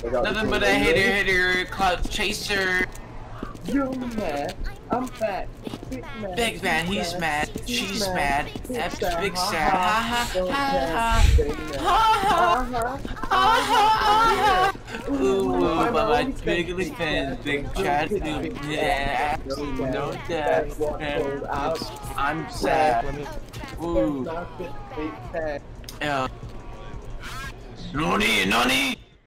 Nothing but a hater, cloud chaser. You mad? I'm fat. Big man, he's mad. She's mad. That's big sad. Ha ha ha ha ha. Ooh, but my biggly fan, big chat, yeah. No death. I'm sad. Ooh. Yeah. Nani, nani.